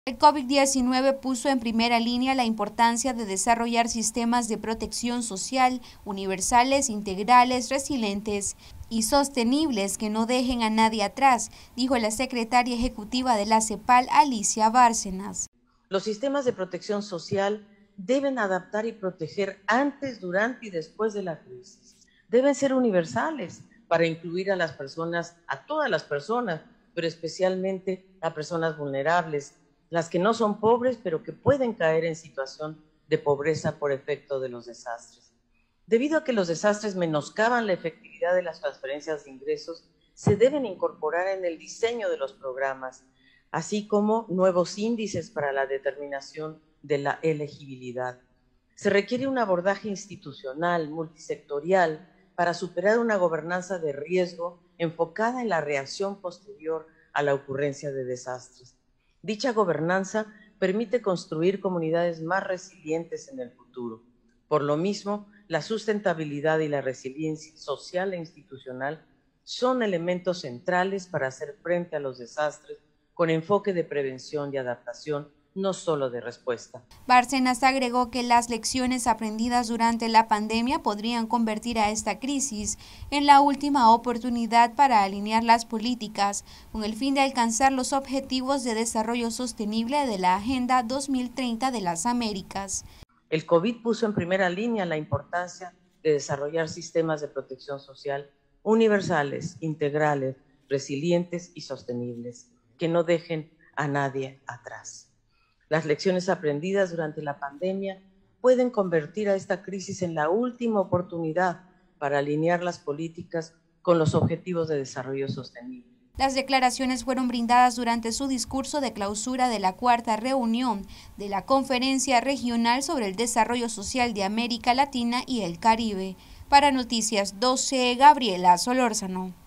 El COVID-19 puso en primera línea la importancia de desarrollar sistemas de protección social universales, integrales, resilientes y sostenibles que no dejen a nadie atrás, dijo la secretaria ejecutiva de la CEPAL, Alicia Bárcenas. Los sistemas de protección social deben adaptar y proteger antes, durante y después de la crisis. Deben ser universales para incluir a las personas, a todas las personas, pero especialmente a personas vulnerables, las que no son pobres, pero que pueden caer en situación de pobreza por efecto de los desastres. Debido a que los desastres menoscaban la efectividad de las transferencias de ingresos, se deben incorporar en el diseño de los programas, así como nuevos índices para la determinación de la elegibilidad. Se requiere un abordaje institucional, multisectorial, para superar una gobernanza de riesgo enfocada en la reacción posterior a la ocurrencia de desastres. Dicha gobernanza permite construir comunidades más resilientes en el futuro. Por lo mismo, la sustentabilidad y la resiliencia social e institucional son elementos centrales para hacer frente a los desastres con enfoque de prevención y adaptación, no solo de respuesta. Bárcenas agregó que las lecciones aprendidas durante la pandemia podrían convertir a esta crisis en la última oportunidad para alinear las políticas con el fin de alcanzar los objetivos de desarrollo sostenible de la Agenda 2030 de las Américas. El COVID puso en primera línea la importancia de desarrollar sistemas de protección social universales, integrales, resilientes y sostenibles, que no dejen a nadie atrás. Las lecciones aprendidas durante la pandemia pueden convertir a esta crisis en la última oportunidad para alinear las políticas con los objetivos de desarrollo sostenible. Las declaraciones fueron brindadas durante su discurso de clausura de la cuarta reunión de la Conferencia Regional sobre el Desarrollo Social de América Latina y el Caribe. Para Noticias 12, Gabriela Solórzano.